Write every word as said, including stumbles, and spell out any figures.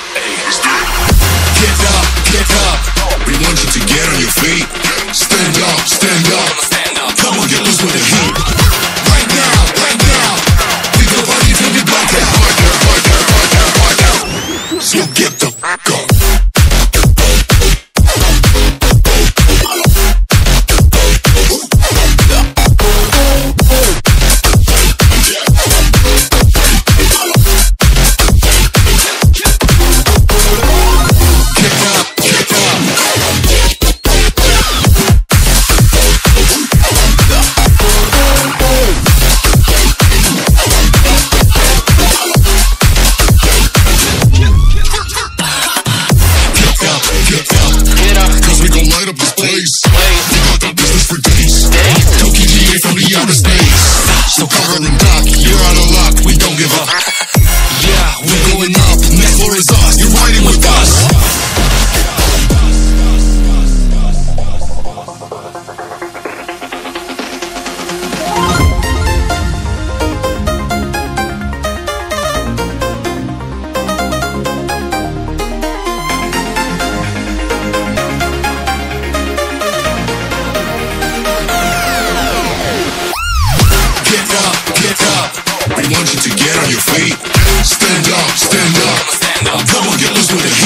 Get up, get up. We want you to get on your feet. Stand up, stand up. Come on, get loose with the heat. Right now, right now. We go party till we black out. Harder, harder, harder, harder. So get the fuck up. So cover and duck, you're out of luck, we don't give up. Yeah, we're going up, next floor is us, you're riding with us. We want you to get on your feet. Stand up, stand up. Come on, get loose with it.